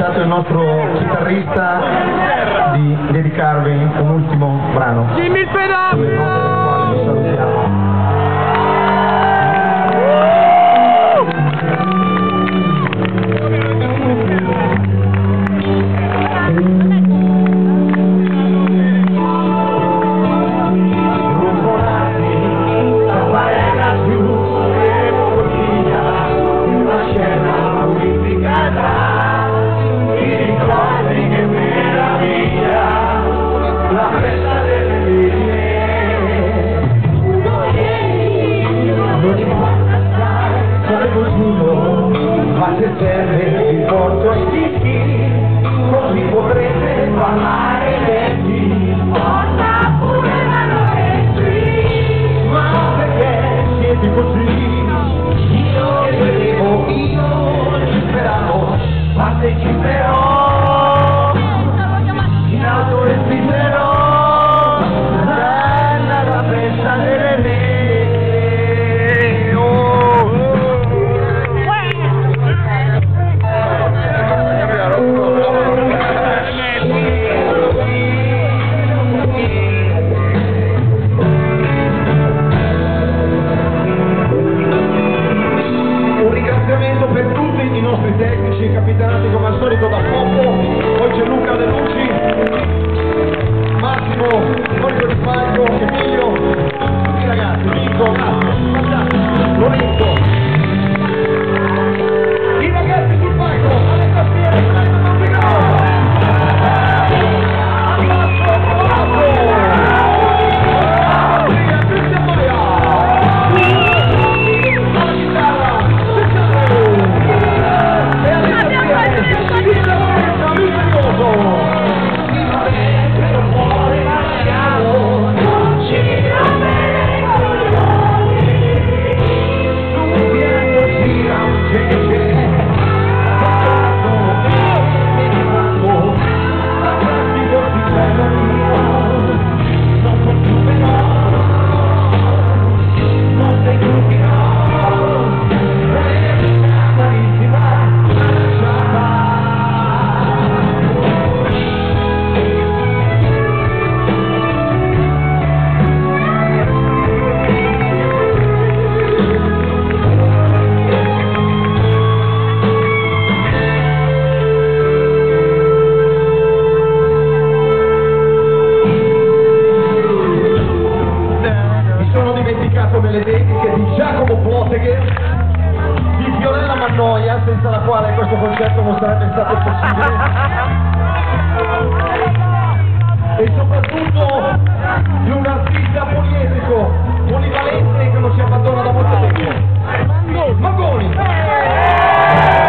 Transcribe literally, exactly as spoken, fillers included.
chiedato il nostro chitarrista di dedicarvi un ultimo brano. Dimmi il pedale! Sulle note del quale vi salutiamo. Ma se serve vi porto ai dischi, così potrete parlare lenti. Porta pure la noleggio, ma perché siete così? Io che vedevo, io ci speravo, parteciperò, in auto respirerò, nella festa delle mie. Per tutti i nostri tecnici capitanati come al solito da Poppo, poi c'è Luca De Luci, Massimo, Monica Di Falco, Emilio, tutti i ragazzi, Nico, grazie, fantastico, Lorenzo, i ragazzi sul palco, alle tastiere, non vi go! Delle dediche di Giacomo Plottegher, di Fiorella Mannoia, senza la quale questo concerto non sarebbe stato possibile, e soprattutto di un artista poliedrico, polivalente, che non si abbandona da molto tempo, Mangoni.